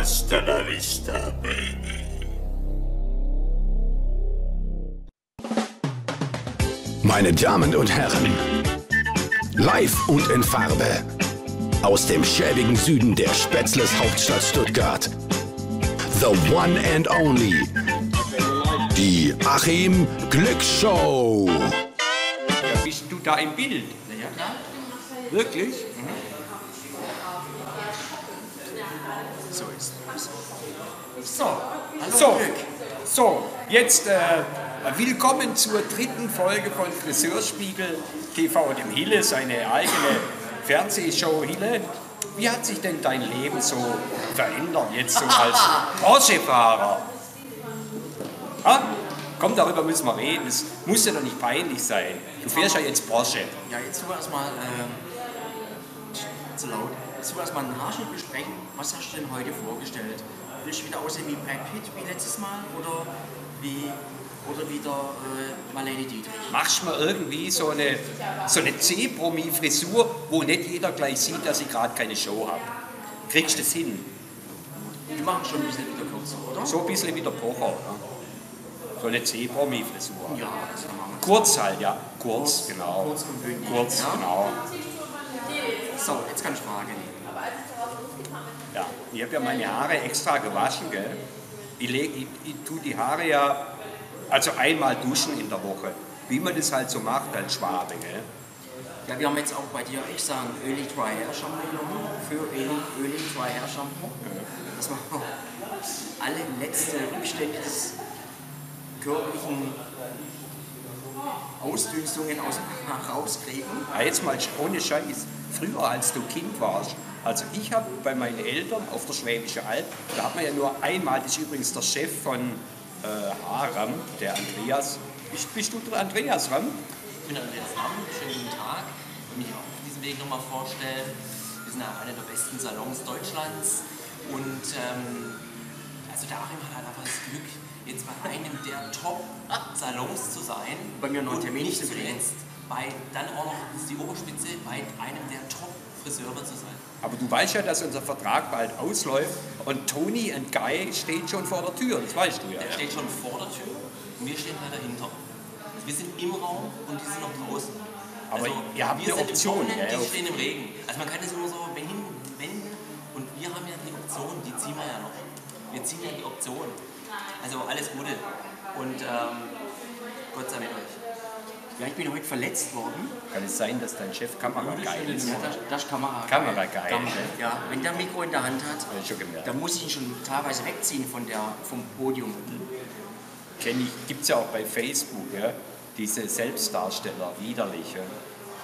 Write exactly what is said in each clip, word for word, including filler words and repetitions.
Hasta la vista, baby. Meine Damen und Herren, live und in Farbe, aus dem schäbigen Süden der Spätzles Hauptstadt Stuttgart, the one and only, die Achim Glück Show. Ja, bist du da im Bild? Ja, klar. Wirklich? Mhm. So ist es. So, hallo So, Glück. so, jetzt äh, willkommen zur dritten Folge von Friseurspiegel T V, dem Hille, seine eigene Fernsehshow. Hille, wie hat sich denn dein Leben so verändert jetzt so als Porsche-Fahrer? Ah, komm, darüber müssen wir reden, das muss ja doch nicht peinlich sein. Du fährst ja jetzt Porsche. Ja, jetzt tun wir erstmal ähm, zu laut. Jetzt tun wir erstmal einen Haarschnitt besprechen. Was hast du denn heute vorgestellt? Willst du wieder aussehen wie Brad Pitt wie letztes Mal oder wie oder wieder äh, Marlene Dietrich? Machst du mal irgendwie so eine, so eine C-Promi-Frisur, wo nicht jeder gleich sieht, dass ich gerade keine Show habe. Kriegst du das hin? Wir machen schon ein bisschen wieder kürzer, oder? So ein bisschen wie der Pocher, oder? So eine C-Promi-Frisur. Ja, das kann man. Kurz halt, ja. Kurz, Kurz, genau. kurz und bündig, Kurz, ja. genau. So, jetzt kann ich fragen. Ja, ich habe ja meine Haare extra gewaschen, gell? Ich, leg, ich, ich tue die Haare ja, also einmal duschen in der Woche. Wie man das halt so macht als Schwabe, gell? Ja, wir haben jetzt auch bei dir extra ein Öli Dry Hair Shampoo genommen für Öli, Öli Dry Hair Shampoo. Dass wir alle letzte Rückstände des körperlichen Ausdünstungen aus dem Haar rauskriegen. Ja, jetzt mal ohne Scheiß. Früher, als du Kind warst, also ich habe bei meinen Eltern auf der Schwäbischen Alb, da hat man ja nur einmal, das ist übrigens der Chef von äh, Haram, der Andreas. Bist, bist du der Andreas Ram? Ich bin Andreas Ramm, schönen guten Tag. Ich will mich auch auf diesem Weg nochmal vorstellen. Wir sind ja einer der besten Salons Deutschlands und ähm, also der Achim hat halt einfach das Glück, jetzt bei einem der Top-Salons zu sein. Bei mir noch ein und Termin nicht zu kriegen. zuletzt bei dann auch noch, das ist die Oberspitze, bei einem der Top-Friseure zu sein. Aber du weißt ja, dass unser Vertrag bald ausläuft und Tony und Guy steht schon vor der Tür, das weißt du ja. Der steht schon vor der Tür und wir stehen halt dahinter. Wir sind im Raum und die sind noch draußen. Aber also, ihr habt wir eine sind Option, im Vorhinein, ja, die ja. stehen im Regen. Also man kann das immer so wenden, wenden und wir haben ja die Option, die ziehen wir ja noch. Wir ziehen ja die Option. Also alles Gute und ähm, Gott sei mit euch. Ja, ich bin heute verletzt worden. Kann es sein, dass dein Chef Kamerageil ist? Ja, das, das ist Kamera. Kamerageil. Ja, wenn der Mikro in der Hand hat, Hab ich schon gemerkt. dann muss ich ihn schon teilweise wegziehen von der, vom Podium. Kenn ich, gibt es ja auch bei Facebook, ja? Diese Selbstdarsteller, widerlich. Ja?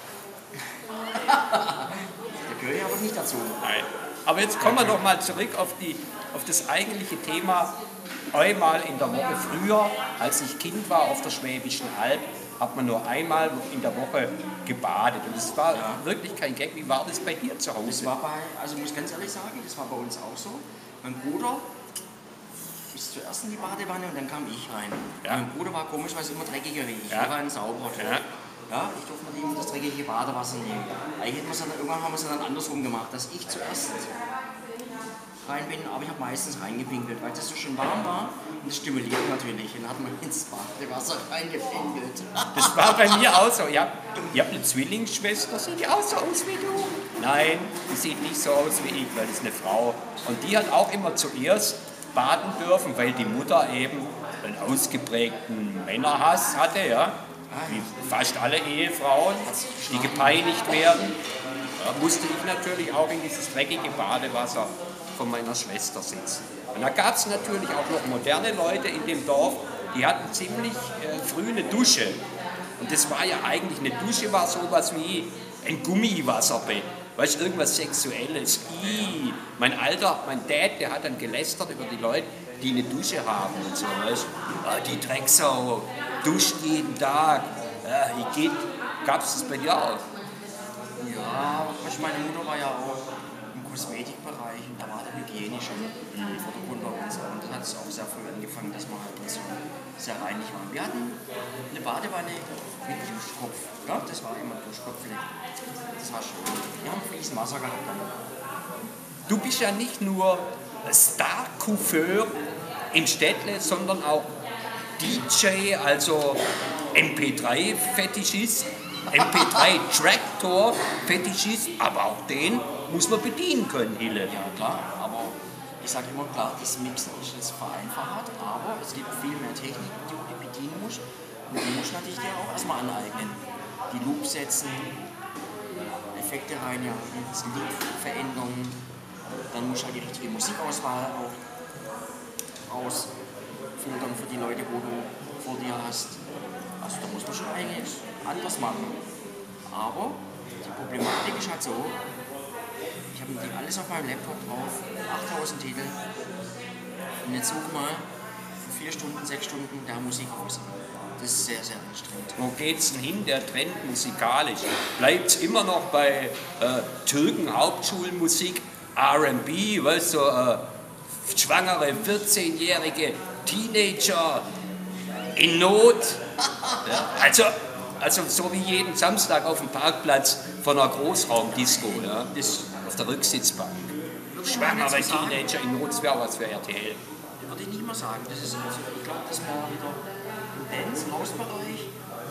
Da gehöre ich aber nicht dazu. Nein. Aber jetzt kommen wir noch mal zurück auf, die, auf das eigentliche Thema. Einmal in der Woche früher, als ich Kind war auf der Schwäbischen Alb, hat man nur einmal in der Woche gebadet. Und das war Ja. wirklich kein Gag. Wie war das bei dir zu Das Hause? war bei, also ich muss ganz ehrlich sagen, das war bei uns auch so. Mein Bruder ist zuerst in die Badewanne und dann kam ich rein. Ja. Mein Bruder war komischerweise immer dreckiger wie ich. Ja. Er war ein sauberer Typ. Ja. Ja, ich durfte mit ihm das dreckige Badewasser nehmen. Eigentlich hätten wir es dann, irgendwann haben wir es dann andersrum gemacht, dass ich zuerst rein bin, aber ich habe meistens reingepinkelt, weil das so schön warm war und das stimuliert natürlich. Und dann hat man ins Badewasser reingepinkelt. Das war bei mir auch so. Ich habe hab eine Zwillingsschwester, sieht die auch so aus wie du? Nein, die sieht nicht so aus wie ich, weil das ist eine Frau. Und die hat auch immer zuerst baden dürfen, weil die Mutter eben einen ausgeprägten Männerhass hatte, ja. Wie fast alle Ehefrauen, die gepeinigt werden. Da musste ich natürlich auch in dieses dreckige Badewasser von meiner Schwester sitzen. Und da gab es natürlich auch noch moderne Leute in dem Dorf, die hatten ziemlich äh, früh eine Dusche. Und das war ja eigentlich, eine Dusche war sowas wie ein Gummiwasserbett. Weißt du, irgendwas Sexuelles. Ii. Mein Alter, mein Dad, der hat dann gelästert über die Leute, die eine Dusche haben und so. Weißt du? Ah, die Drecksau, duscht jeden Tag. Ja, wie geht? Gab es das bei dir auch? Ja, weißt du, meine Mutter war ja auch im Kosmetikbereich und da war der Hygiene schon im Vordergrund bei uns. Und dann hat es auch sehr früh angefangen, dass wir halt so sehr reinig waren. Wir hatten eine Badewanne mit Duschkopf. Ja, das war immer Duschkopf. Das war schön. Wir haben fließend Wasser gehabt. Dann. Du bist ja nicht nur Star-Coiffeur im Städtle, sondern auch D J, also M P drei Fetischist, M P drei Traktor Fetischist, aber auch den muss man bedienen können, Hille. Ja klar, aber ich sage immer klar, das Mixen ist jetzt vereinfacht, aber es gibt viel mehr Technik, die du bedienen musst. Und die musst du natürlich dir auch erstmal aneignen. Die Loops setzen, Effekte reinjagen, das Lied verändern. Dann musst du halt die richtige Musikauswahl auch ausfiltern für die Leute, wo du vor dir hast. Also da muss man schon einiges anders machen. Aber die Problematik ist halt so, ich habe die alles auf meinem Laptop drauf, achttausend Titel. Und jetzt such mal für vier Stunden, sechs Stunden da Musik raus. Das ist sehr, sehr anstrengend. Wo geht's denn hin, der Trend musikalisch? Bleibt's immer noch bei äh, Türken-Hauptschulmusik, R and B, weißt du, äh, schwangere vierzehnjährige Teenager in Not? Ja, also, also so wie jeden Samstag auf dem Parkplatz von einer Großraumdisco, ja, das auf der Rücksitzbank. Schwangere Teenager in Not, das wäre was für R T L. Würde ich nicht mal sagen. Das ist, also, ich glaube, das war wieder im Dance-Hausbereich.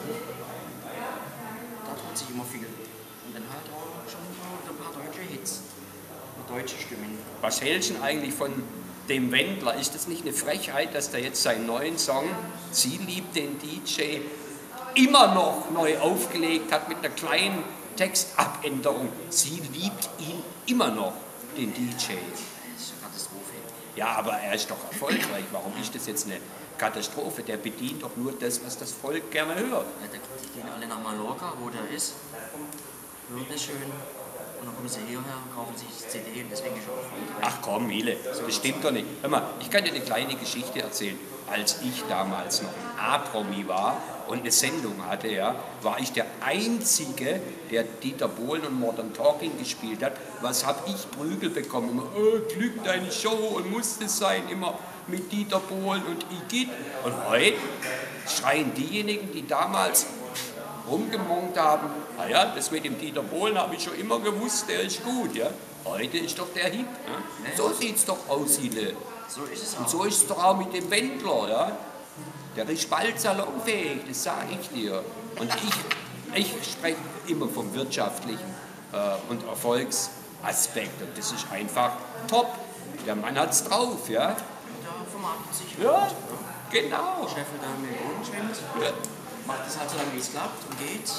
Da tut sich immer viel. Und dann halt auch schon ein paar deutsche Hits. Und deutsche Stimmen. Was hältst du denn eigentlich von dem Wendler? Ist das nicht eine Frechheit, dass der jetzt seinen neuen Song "Sie liebt den D J" immer noch neu aufgelegt hat mit einer kleinen Textabänderung? Sie liebt ihn immer noch, den D J. Das ist eine Katastrophe. Ja, aber er ist doch erfolgreich. Warum ist das jetzt eine Katastrophe? Der bedient doch nur das, was das Volk gerne hört. Ja, die gehen alle nach Mallorca, wo der ist. Hören das schön. Und dann kommen sie hierher und kaufen sich die C D und deswegen ist er erfolgreich. Ach komm, Miele, das stimmt doch nicht. Hör mal, ich kann dir eine kleine Geschichte erzählen. Als ich damals noch ein A-Promi war und eine Sendung hatte, ja, war ich der Einzige, der Dieter Bohlen und Modern Talking gespielt hat. Was habe ich Prügel bekommen? Immer, oh, Glück, deine Show und muss es sein, immer mit Dieter Bohlen und Igitt. Und heute schreien diejenigen, die damals rumgemonkt haben, naja, das mit dem Dieter Bohlen habe ich schon immer gewusst, der ist gut, ja. Heute ist doch der Hit. Ja? So sieht es doch aus, Hille. So ist es auch. Und so ist es doch auch mit dem Wendler, ja. Der ist bald salonfähig, das sage ich dir. Und ich, ich spreche immer vom wirtschaftlichen äh, und Erfolgsaspekt. Und das ist einfach top. Der Mann hat es drauf, ja. Da vermarktet sich Ja, gut. genau. Scheffel da mit dem Boden schwimmt. Ja. Macht es halt so lange, wie es klappt und geht.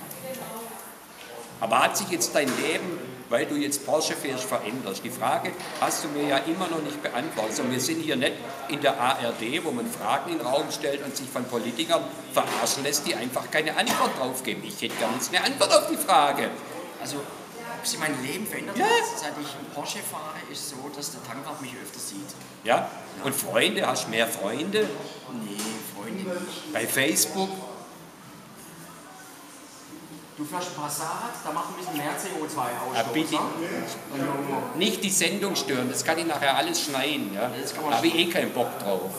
Aber hat sich jetzt dein Leben, weil du jetzt Porsche fährst, verändert? Die Frage hast du mir ja immer noch nicht beantwortet. Also wir sind hier nicht in der A R D, wo man Fragen in den Raum stellt und sich von Politikern verarschen lässt, die einfach keine Antwort drauf geben. Ich hätte gar nicht eine Antwort auf die Frage. Also, ob sich mein Leben verändert Ja. hat, seit ich einen Porsche fahre, ist so, dass der Tankwart mich öfter sieht. Ja? Und Freunde, hast du mehr Freunde Nee, Freunde nicht. bei Facebook? Du fährst Passat, da macht ein bisschen mehr C O zwei Ausstoß. Ja, bitte. Ne? Nicht die Sendung stören, das kann ich nachher alles schneiden. Ja? Das kann man Da habe ich eh keinen Bock drauf.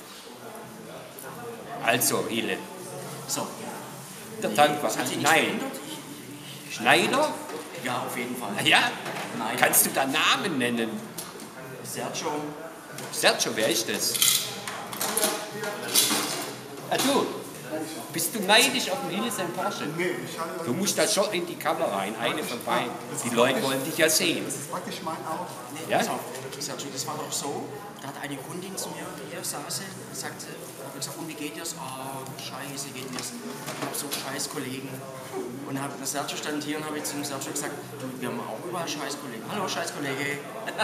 Also, Hille, So, der Tankwart. das hat sich nicht Nein, verändert. Ich, Schneider? ja, auf jeden Fall. Ja? Nein. Kannst du da Namen nennen? Sergio, Sergio, wer ist das? Ah, du, bist du neidisch auf den Hille sein Porsche? Nee, ich hatte Du musst da schon in die Kamera rein, eine von beiden. Die Leute wollen dich ja sehen. das ist praktisch mein Auto. nee, Ja? pass auf, Sergio, das war doch so, da hat eine Kundin zu mir hier saß und sagte, ich gesagt, und wie geht dir's? Oh, scheiße geht mir's. Ich hab so scheiß Kollegen. Und hab, der Sergio stand hier und habe zu dem Sergio gesagt, du, wir haben auch überall scheiß Kollegen. Hallo, scheiß Kollege.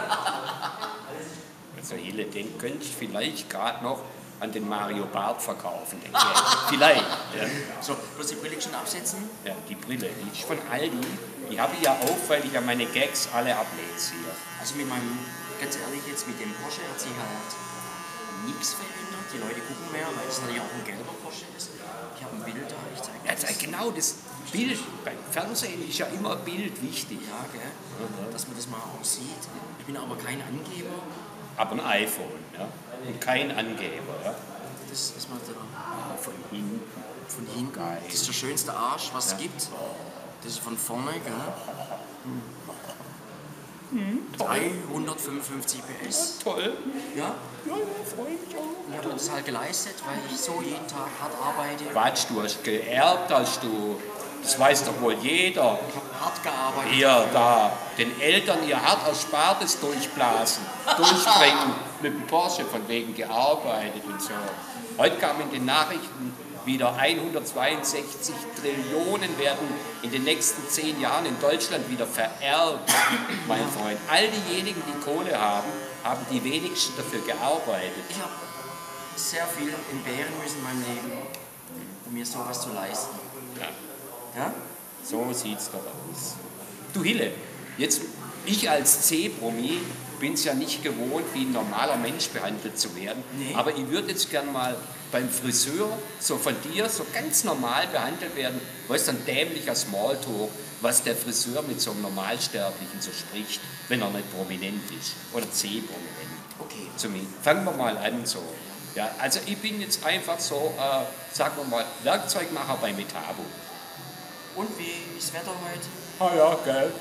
Also Hille, den könnte ich vielleicht gerade noch an den Mario Barth verkaufen. Den Geld. Vielleicht. Ja. So, bloß die Brille schon absetzen. Ja, die Brille, die ist von Aldi. Die habe ich ja auf, weil ich ja meine Gags alle ablese hier. Also mit meinem, ganz ehrlich jetzt, mit dem Porsche hat sich halt nichts verändert. Die Leute gucken mehr, weil es natürlich auch ein gelber Porsche ist. Ich habe ein Bild da, ich zeige Ja, das- genau, das Bild, beim Fernsehen ist ja immer Bild wichtig. Ja, gell? Dass man das mal auch sieht. Ich bin aber kein Angeber. Aber ein iPhone, ja. Und kein Angeber, ja. Das ist mal der, Ah, von hinten. von hinten. Geil. Das ist der schönste Arsch, was es gibt. Das ist von vorne, gell? dreihundertfünfundfünfzig P S. Toll. Ja, Ja, ja, freue mich auch. ich habe das halt geleistet, weil ich so jeden Tag hart arbeite. Quatsch, du hast geerbt, hast du. Das weiß doch wohl jeder. Ich habe hart gearbeitet. Ihr da, den Eltern ihr hart Erspartes durchblasen, durchbringen mit dem Porsche, von wegen gearbeitet und so. Heute kam in den Nachrichten wieder hundertzweiundsechzig Trillionen werden in den nächsten zehn Jahren in Deutschland wieder vererbt, mein Freund. All diejenigen, die Kohle haben, haben die wenigsten dafür gearbeitet. Ich habe sehr viel entbehren müssen in meinem Leben, um mir sowas zu leisten. Ja. Ja? So sieht's doch aus. Du Hille, jetzt ich als C-Promi bin es ja nicht gewohnt, wie ein normaler Mensch behandelt zu werden. Nee. Aber ich würde jetzt gern mal beim Friseur so von dir so ganz normal behandelt werden. Weißt du, ein dämlicher Smalltalk, was der Friseur mit so einem Normalsterblichen so spricht, wenn er nicht prominent ist. Oder C-prominent. Okay. Zumindest. Fangen wir mal an so. Ja, also ich bin jetzt einfach so, äh, sagen wir mal, Werkzeugmacher bei Metabo. Und wie ist das Wetter heute? Ah ja, gell.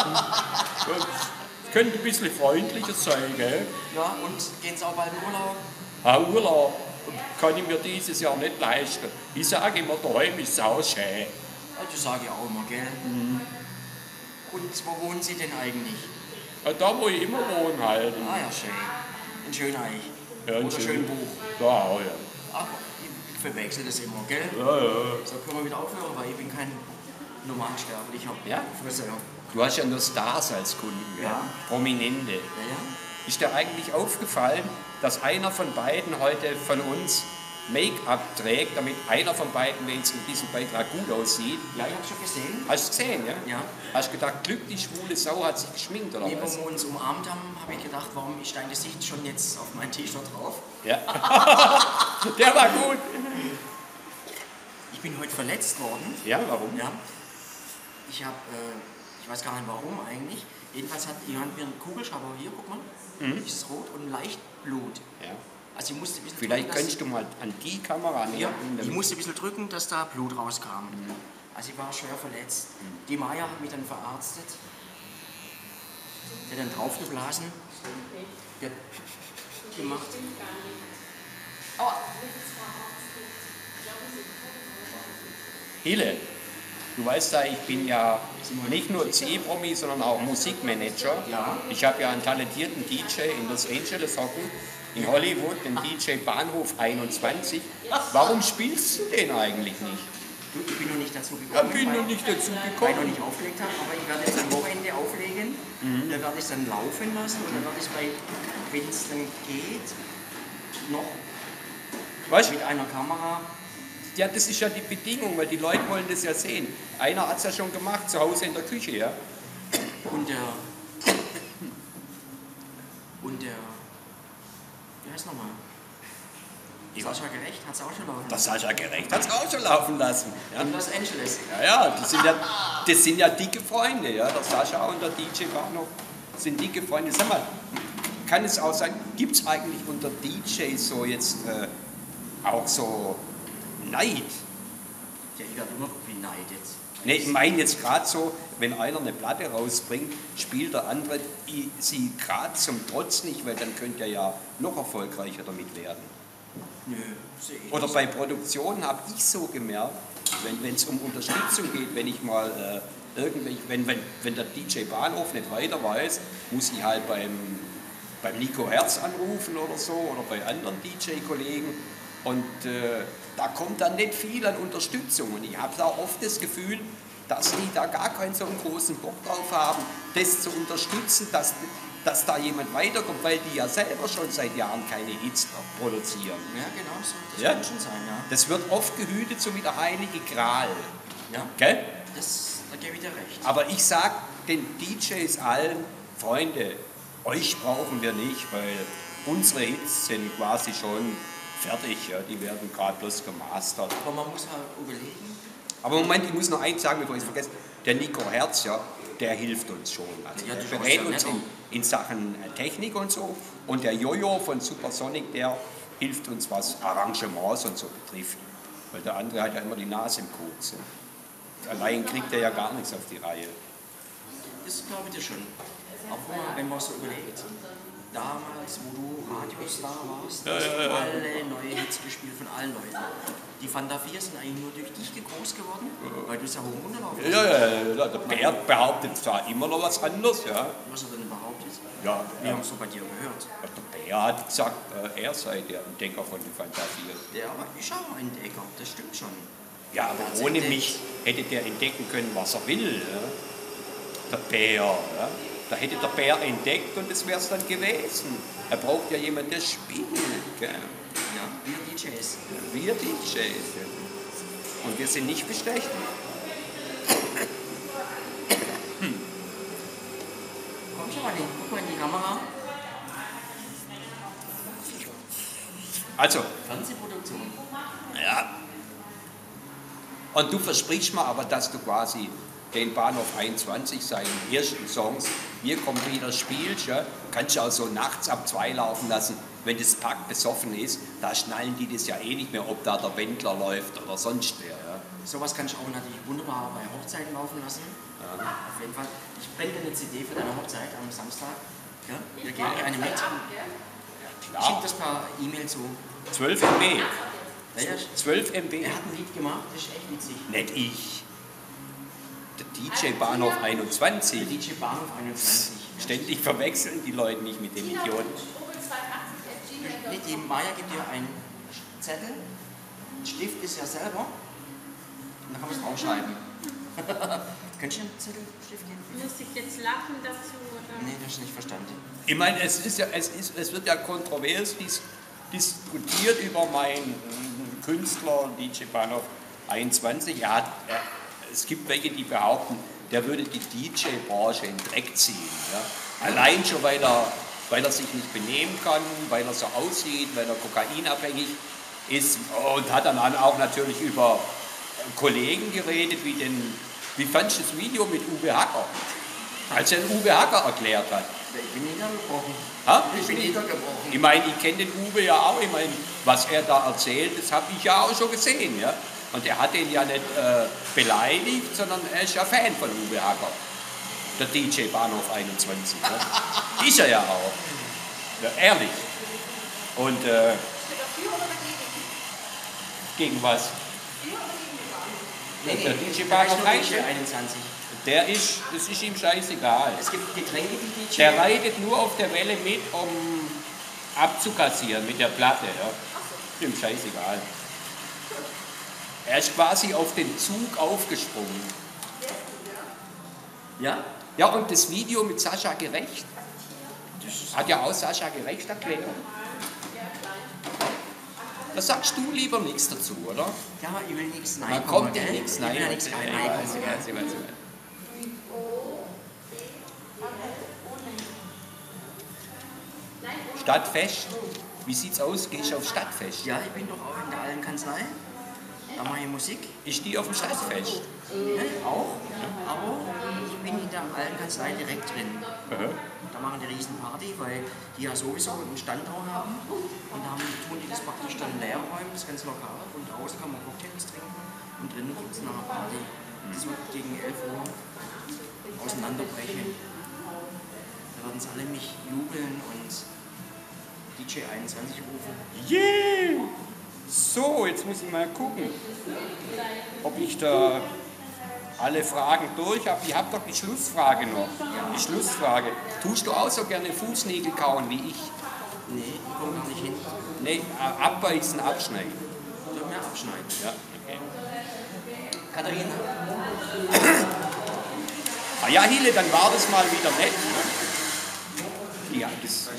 Könnte ein bisschen freundlicher sein, gell? Ja, und gehen Sie auch bald in Urlaub? Ah, Urlaub kann ich mir dieses Jahr nicht leisten. Ich sage immer, daheim ist es auch schön. Ja, das sage ich auch immer, gell? Mhm. Und wo wohnen Sie denn eigentlich? Ja, da, wo ich immer wohne halt. Ah ja, schön. In Schöneich. Ja, in Oder Schön- Schönbuch. Ja, auch, ja. Ach, ich verwechsel das immer, gell? Ja, ja. So können wir wieder aufhören, weil ich bin kein Normalsterblicher. Ja? Friseur. Du hast ja nur Stars als Kunden, gell? Ja. Prominente. Ja, ja. Ist dir eigentlich aufgefallen, dass einer von beiden heute von uns Make-up trägt, damit einer von beiden wenigstens in diesem Beitrag gut aussieht? Ja, ich habe schon gesehen. Hast du gesehen, ja? Ja. Hast du gedacht, Glück, die schwule Sau hat sich geschminkt, oder Neben was? wir uns umarmt haben, habe ich gedacht, warum ist dein Gesicht schon jetzt auf mein T-Shirt drauf? Ja. Der war gut. Ich bin heute verletzt worden. Ja, warum? Ja. Ich habe, äh, ich weiß gar nicht warum eigentlich. Jedenfalls hat jemand mir einen Kugelschreiber hier, guck mal, Mhm. ist rot und leicht Blut. Ja. Also ich musste ein bisschen Vielleicht drücken, könntest du mal an die Kamera dass, ja, nehmen. ich musste ein bisschen drücken, dass da Blut rauskam. Also ich war schwer verletzt. Die Maya hat mich dann verarztet. Der hat dann draufgeblasen. Der hat gemacht. Aua. Hille, du weißt ja, ich bin ja nicht nur C-Promi, sondern auch Musikmanager. Ja. Ich habe ja einen talentierten D J in Los Angeles hocken, in Hollywood, den D J Bahnhof einundzwanzig. Warum spielst du den eigentlich nicht? Du, ich bin noch nicht dazu Ja, gekommen, bin weil, noch nicht dazu weil ich noch gekommen. nicht aufgelegt habe, aber ich werde jetzt am Wochenende auflegen. Mhm. Dann werde ich es dann laufen lassen und dann werde ich es bei, wenn es dann geht, noch Weißt mit einer Kamera. Ja, das ist ja die Bedingung, weil die Leute wollen das ja sehen. Einer hat es ja schon gemacht, zu Hause in der Küche, ja. Und der. Und der. Wie heißt nochmal? Sascha Gerecht hat es auch schon laufen Das lassen. Sascha Gerecht hat es auch schon laufen lassen. Ja, In Los Angeles. ja, ja, das, sind ja das sind ja dicke Freunde, ja. Der Sascha und der D J Bahnhof sind dicke Freunde. Sag mal, kann es auch sein, gibt es eigentlich unter D Js so jetzt äh, auch so Neid? Ja, ich werde immer beneidet. Ne, ich meine jetzt gerade so, wenn einer eine Platte rausbringt, spielt der andere i- sie gerade zum Trotz nicht, weil dann könnte er ja noch erfolgreicher damit werden. Nö, sehe ich Oder nicht. bei Produktionen habe ich so gemerkt, wenn es um Unterstützung geht, wenn ich mal äh, irgendwelche, wenn, wenn, wenn der D J Bahnhof nicht weiter weiß, muss ich halt beim, beim Nico Herz anrufen oder so oder bei anderen D J-Kollegen und äh, da kommt dann nicht viel an Unterstützung und ich habe da oft das Gefühl, dass die da gar keinen so einen großen Bock drauf haben, das zu unterstützen, dass, dass da jemand weiterkommt, weil die ja selber schon seit Jahren keine Hits produzieren. Ja, genau so. Das Ja. kann schon sein, ja. Das wird oft gehütet, so wie der heilige Gral. Ja, Gell? das, da gebe ich dir recht. Aber ich sag den D Js allen, Freunde, euch brauchen wir nicht, weil unsere Hits sind quasi schon fertig. Ja? Die werden gerade bloß gemastert. Aber man muss halt überlegen. Aber Moment, ich muss noch eins sagen, bevor ich es vergesse. Der Nico Herz, ja, der hilft uns schon. Also Ja, der das ist berät ja uns nett. in, in Sachen äh, Technik und so. Und der Jojo von Supersonic, der hilft uns, was Arrangements und so betrifft. Weil der andere hat ja immer die Nase im Koks. Ja. Allein kriegt er ja gar nichts auf die Reihe. Das glaube ich dir schon. Aber wenn man so überlegt, damals, wo du Radiostar warst, Ja, hast ja, du ja. alle neue Hits gespielt von allen Leuten. Die Fanta vier sind eigentlich nur durch dich groß geworden, weil du es ja hoch und runter laufen Ja, ja, ja, der Bär behauptet zwar immer noch was anderes, ja. Was er denn behauptet? Ja, Wir haben es so bei dir gehört. der Bär hat gesagt, äh, er sei der Entdecker von den Fanta vier. Der ist auch ein Entdecker, das stimmt schon. Ja, aber Der hat's ohne entdeckt. mich hätte der entdecken können, was er will. Ja. Der Bär. Ja. Da hätte der Bär entdeckt und das wäre es dann gewesen. Er braucht ja jemanden, der spielt. Gell? Ja, wir D Js. Wir D Js. Ja. Und wir sind nicht bestechen. Komm schon mal hin, guck mal in die Kamera. Also, Fernsehproduktion. ja. Und du versprichst mir aber, dass du quasi den Bahnhof einundzwanzig, seinen ersten Songs, Wir kommen wieder spielst, ja, kannst du auch so nachts ab zwei laufen lassen, wenn das Pack besoffen ist, da schnallen die das ja eh nicht mehr, ob da der Wendler läuft oder sonst wer. Ja. Sowas kann ich auch natürlich wunderbar bei Hochzeiten laufen lassen. Ja. Auf jeden Fall. Ich brenne dir eine C D für deine Hochzeit am Samstag. Ja? Wir geben dir eine mit. Ich schicke Klar, das per E-Mail zu. zwölf M B. Ja, ja, zwölf M B. er hat ein Lied gemacht, das ist echt witzig. Nicht ich. Der D J Bahnhof einundzwanzig. D J Bahnhof einundzwanzig. Ja. Ständig verwechseln die Leute nicht mit den Idioten. Nee, die Maya gibt dir einen Zettel. Ein Stift ist ja selber. Und dann kann man es draufschreiben. Könnt ihr einen Zettel, Stift geben? Muss ich jetzt lachen dazu? Oder? Nee, das ist nicht verstanden. Ich meine, es, ist ja, es, ist, es wird ja kontrovers dis, diskutiert über meinen äh, Künstler D J Bahnhof einundzwanzig. Er hat, er, es gibt welche, die behaupten, der würde die D J-Branche in den Dreck ziehen. Ja? Allein schon, weil er, weil er sich nicht benehmen kann, weil er so aussieht, weil er kokainabhängig ist und hat dann auch natürlich über Kollegen geredet, wie den, wie fandst du das Video mit Uwe Hacker, als er den Uwe Hacker erklärt hat. Ich bin niedergebrochen. Ha? Ich bin niedergebrochen. Ich meine, ich kenne den Uwe ja auch, ich meine, was er da erzählt, das habe ich ja auch schon gesehen. Ja? Und er hat ihn ja nicht äh, beleidigt, sondern er ist ja Fan von Uwe Hacker. Der D J Bahnhof einundzwanzig. Ja? Ist er ja auch. Ja, ehrlich. Und äh, gegen was? Nee, nee, Der D J da Bahnhof ist nur D J einundzwanzig. Der ist, das ist ihm scheißegal. Es gibt Getränke, die D J. Der reitet nur auf der Welle mit, um abzukassieren mit der Platte. Ja. Ist ihm scheißegal. Er ist quasi auf den Zug aufgesprungen. Ja? Ja, und das Video mit Sascha Gerecht, hat ja auch Sascha Gerecht erklärt. Da sagst du lieber nichts dazu, oder? Ja, ich will nichts Man nein. kommt ja gell? nichts Ich will ja rein. nichts Ich rein. weiß, ich weiß, ich weiß, ich weiß. Stadtfest? Wie sieht's aus? Gehst du auf Stadtfest? Ja, ich bin doch auch in der alten Kanzlei. Da mache ich Musik. Ich stehe auf dem Stadtfest. Ne? Auch. Aber ich bin in der alten Kanzlei direkt drin. Da machen die riesen Party, weil die ja sowieso einen Stand auch haben. Und da haben, tun die das praktisch dann leer räumen, das ganze Lokal. Und draußen kann man Cocktails trinken. Und drinnen gibt es nachher Party. Das wird gegen elf Uhr auseinanderbrechen. Da werden sie alle mich jubeln und D J einundzwanzig rufen. Yeah! So, jetzt muss ich mal gucken, ob ich da alle Fragen durch habe. Ich habe doch die Schlussfrage noch. Die Schlussfrage. Tust du auch so gerne Fußnägel kauen wie ich? Nee, ich komme gar nicht hin. Nee, abbeißen, abschneiden. Soll mir abschneiden. Ja, okay. Katharina, Ah ja, Hille, dann war das mal wieder nett. Ne? Ja, das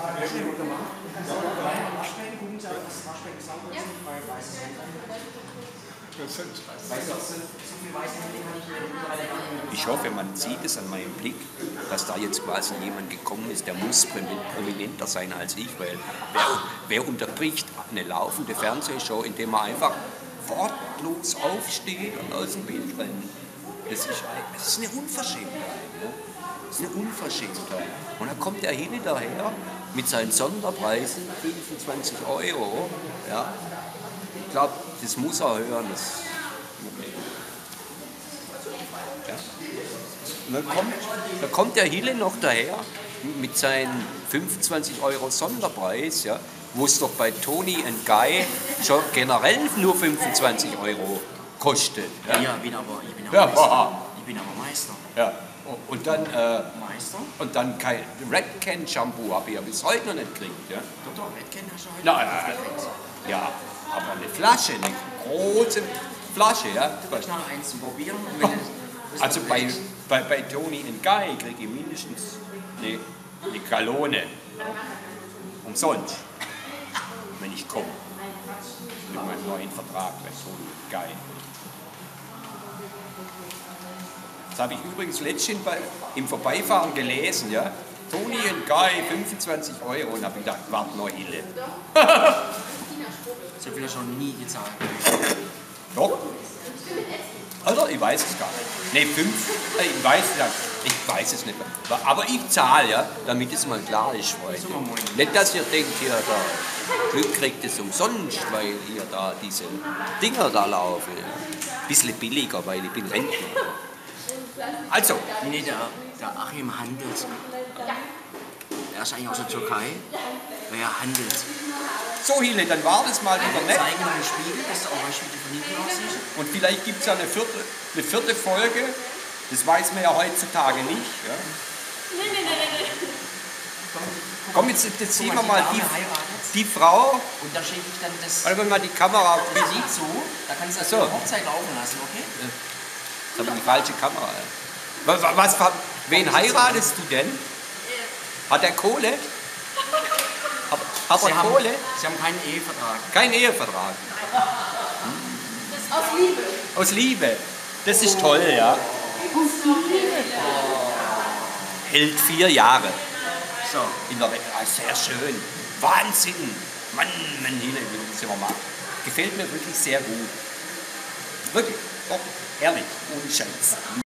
Ich hoffe, man sieht es an meinem Blick, dass da jetzt quasi jemand gekommen ist, der muss prominenter sein als ich, weil wer, wer unterbricht eine laufende Fernsehshow, indem er einfach wortlos aufsteht und aus dem Bild rennt? Das ist, das ist eine Unverschämtheit. Ne? Das ist eine Unverschämtheit. Und dann kommt der Hille daher mit seinen Sonderpreisen, fünfundzwanzig Euro. Ja? Ich glaube, das muss er hören. Das, okay. Ja? dann kommt, dann kommt der Hille noch daher mit seinen fünfundzwanzig Euro Sonderpreis, ja, wo es doch bei Toni and Guy schon generell nur fünfundzwanzig Euro kostet. Ja, Ja, ich bin aber, ich bin aber ja, Meister. aha. Ich bin aber Meister. ja. Und dann, äh, Meister? und dann kein Red Can Shampoo habe ich ja bis heute noch nicht gekriegt. Ja, Doktor Redken hast du heute Na, nicht äh, gekriegt. ja, aber eine Flasche, eine große Flasche. Ja. Du kannst noch eins zum Probieren. Und wenn du- Also bei, bei, bei Toni and Guy kriege ich mindestens eine, eine Gallone. Umsonst. Wenn ich komme. Mit meinem neuen Vertrag bei Toni and Guy. Das habe ich übrigens letztens bei, im Vorbeifahren gelesen. Ja? Toni and Guy, fünfundzwanzig Euro. Und habe ich gedacht, warte noch Hille. So viel hast du noch nie gezahlt. Doch. Also, ich weiß es gar nicht. Ne, fünf, äh, ich weiß es nicht. Ich weiß es nicht. Aber ich zahle, ja, damit es mal klar ist, Freunde. Nicht, dass ihr denkt, hier, da Glück kriegt es umsonst, weil hier da diese Dinger da laufen. Ja. Bisschen billiger, weil ich bin Rentner. Also, Nee, der, der Achim handelt. Er ist eigentlich aus der Türkei, weil er handelt. so Hille, dann war das mal wieder Wir nett. zeigen noch einen Spiegel, dass du auch weißt, wie die von hinten aussieht. Und vielleicht gibt es ja eine vierte, eine vierte Folge. Das weiß man ja heutzutage nicht. Ja. Nee, nee, nee, nee, nee. Komm, jetzt, jetzt sehen wir Guck mal die die, Dame heiratet die Frau. und da schenke ich dann das Warte mal die Kamera. Musik zu. Da kannst du das Ach so. für die Hochzeit laufen lassen, okay? Das ist aber die falsche Kamera. Was, was, was, wen heiratest du denn? Hat er Kohle? Hat, hat Sie er haben, Kohle? Sie haben keinen Ehevertrag. Kein Ehevertrag. Das ist aus Liebe. Aus Liebe. Das ist toll, ja. Hält vier Jahre. So. In der Welt. Ah, sehr schön. Wahnsinn. Mann, Mann, Hille, wie das immer machen. Gefällt mir wirklich sehr gut. Wirklich. Doch, ehrlich. Ohne Scheiß.